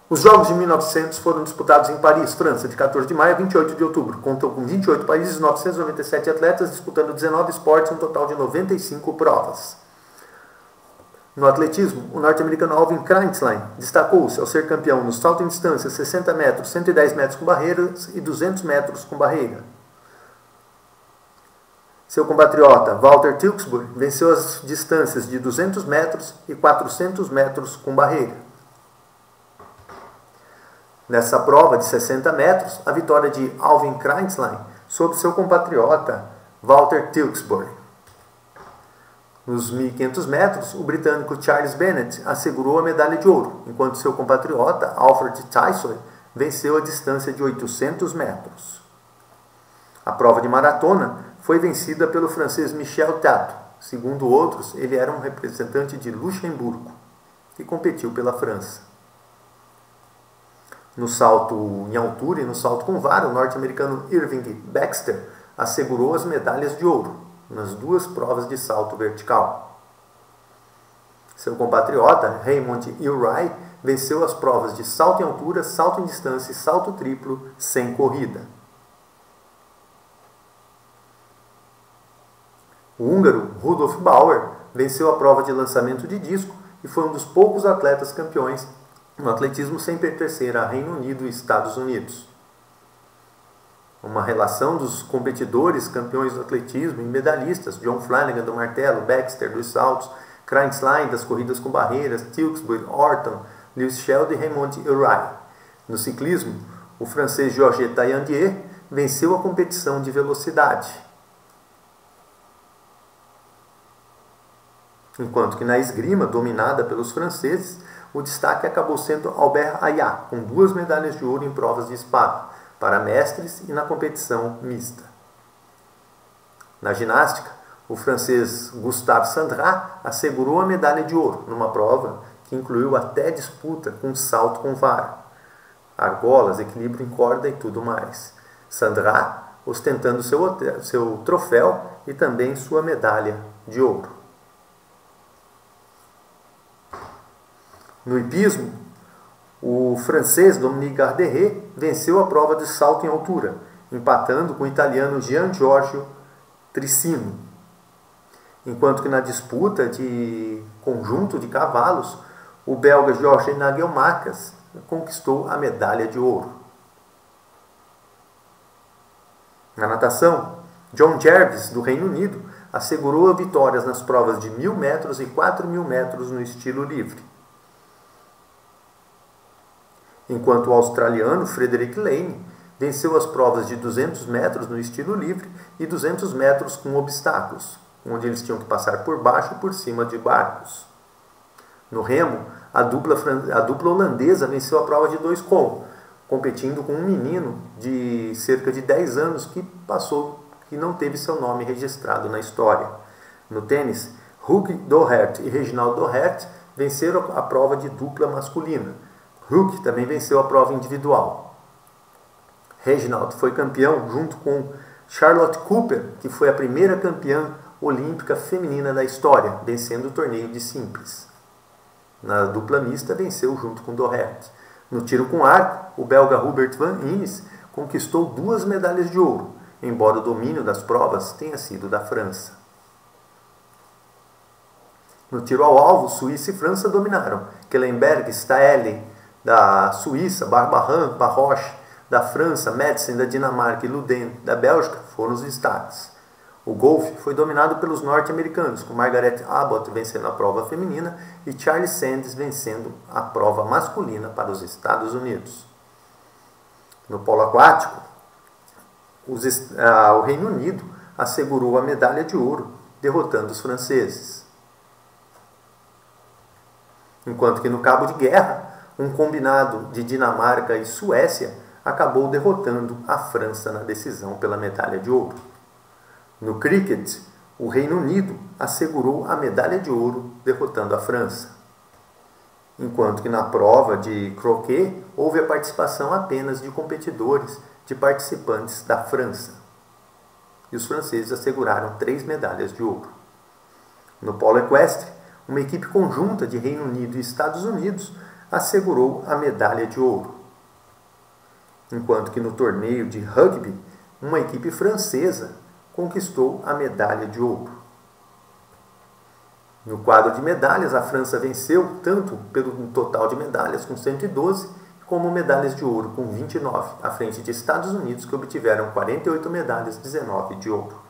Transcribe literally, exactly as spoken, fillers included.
Os Jogos de mil e novecentos foram disputados em Paris, França, de quatorze de maio a vinte e oito de outubro. Contam com vinte e oito países, novecentos e noventa e sete atletas, disputando dezenove esportes, um total de noventa e cinco provas. No atletismo, o norte-americano Alvin Kreinstein destacou-se ao ser campeão no salto em distância sessenta metros, cento e dez metros com barreiras e duzentos metros com barreira. Seu compatriota Walter Tewksbury venceu as distâncias de duzentos metros e quatrocentos metros com barreira. Nessa prova de sessenta metros, a vitória de Alvin Kreinstein sobre seu compatriota Walter Tewksbury. Nos mil e quinhentos metros, o britânico Charles Bennett assegurou a medalha de ouro, enquanto seu compatriota Alfred Tyson venceu a distância de oitocentos metros. A prova de maratona foi vencida pelo francês Michel Tato. Segundo outros, ele era um representante de Luxemburgo, que competiu pela França. No salto em altura e no salto com vara, o norte-americano Irving Baxter assegurou as medalhas de ouro nas duas provas de salto vertical. Seu compatriota Raymond Urey venceu as provas de salto em altura, salto em distância e salto triplo sem corrida. O húngaro Rudolf Bauer venceu a prova de lançamento de disco e foi um dos poucos atletas campeões no atletismo sem pertencer a Reino Unido e Estados Unidos. Uma relação dos competidores campeões do atletismo e medalhistas, John Flanagan do martelo, Baxter dos saltos, Kreinstein das corridas com barreiras, Tewksbury, Orton, Lewis Sheld e Raymond Urey. No ciclismo, o francês Georges Taillandier venceu a competição de velocidade. Enquanto que na esgrima, dominada pelos franceses, o destaque acabou sendo Albert Ayat, com duas medalhas de ouro em provas de espada, para mestres e na competição mista. Na ginástica, o francês Gustave Sandra assegurou a medalha de ouro numa prova que incluiu até disputa com salto com vara, argolas, equilíbrio em corda e tudo mais. Sandra ostentando seu, seu troféu e também sua medalha de ouro. No hipismo, o francês Dominique Garderet venceu a prova de salto em altura, empatando com o italiano Gian Giorgio Trissino. Enquanto que na disputa de conjunto de cavalos, o belga Jorge Nagelmakas conquistou a medalha de ouro. Na natação, John Jervis, do Reino Unido, assegurou vitórias nas provas de mil metros e quatro mil metros no estilo livre. Enquanto o australiano Frederick Lane venceu as provas de duzentos metros no estilo livre e duzentos metros com obstáculos, onde eles tinham que passar por baixo e por cima de barcos. No remo, a dupla, a dupla holandesa venceu a prova de dois com, competindo com um menino de cerca de dez anos que passou, que não teve seu nome registrado na história. No tênis, Hugh Doherty e Reginald Doherty venceram a prova de dupla masculina. Hugh também venceu a prova individual. Reginald foi campeão junto com Charlotte Cooper, que foi a primeira campeã olímpica feminina da história, vencendo o torneio de simples. Na dupla mista, venceu junto com Doherty. No tiro com arco, o belga Hubert van Innis conquistou duas medalhas de ouro, embora o domínio das provas tenha sido da França. No tiro ao alvo, Suíça e França dominaram. Kellenberg, Staeli da Suíça, Barbarin, Barroche da França, Madsen da Dinamarca e Luden da Bélgica foram os destaques. O golfe foi dominado pelos norte-americanos, com Margaret Abbott vencendo a prova feminina e Charles Sanders vencendo a prova masculina para os Estados Unidos. No polo aquático, os, ah, o Reino Unido assegurou a medalha de ouro, derrotando os franceses. Enquanto que no cabo de guerra, um combinado de Dinamarca e Suécia acabou derrotando a França na decisão pela medalha de ouro. No cricket, o Reino Unido assegurou a medalha de ouro, derrotando a França. Enquanto que na prova de croquet, houve a participação apenas de competidores, de participantes da França. E os franceses asseguraram três medalhas de ouro. No polo equestre, uma equipe conjunta de Reino Unido e Estados Unidos assegurou a medalha de ouro. Enquanto que no torneio de rugby, uma equipe francesa conquistou a medalha de ouro. No quadro de medalhas, a França venceu tanto pelo total de medalhas, com cento e doze, como medalhas de ouro, com vinte e nove, à frente de Estados Unidos, que obtiveram quarenta e oito medalhas, dezenove de ouro.